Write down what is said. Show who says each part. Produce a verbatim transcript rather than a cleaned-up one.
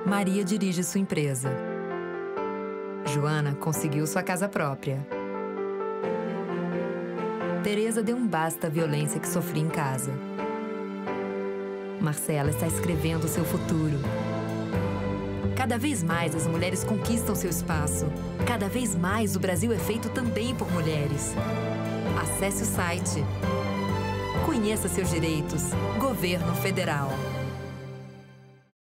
Speaker 1: Maria dirige sua empresa. Joana conseguiu sua casa própria. Teresa deu um basta à violência que sofria em casa. Marcela está escrevendo seu futuro. Cada vez mais as mulheres conquistam seu espaço. Cada vez mais o Brasil é feito também por mulheres. Acesse o site. Conheça seus direitos. Governo Federal.